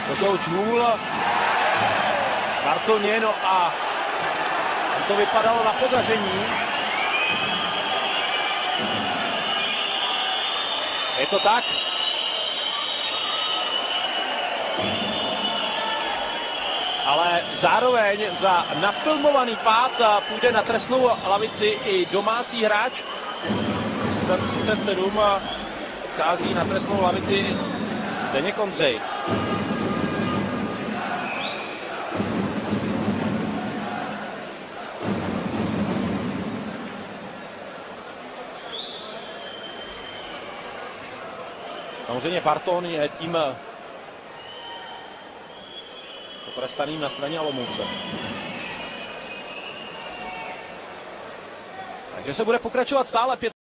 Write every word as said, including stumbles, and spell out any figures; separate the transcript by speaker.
Speaker 1: Kotouč hůl. Bartoně, no a to vypadalo na podaření. Je to tak? Ale zároveň za nafilmovaný pád půjde na trestnou lavici i domácí hráč. třicet sedm vchází na trestnou lavici Zdeněk Ondřej. Samozřejmě Barton je tím potrestaným na straně Olomouce. Takže se bude pokračovat stále pět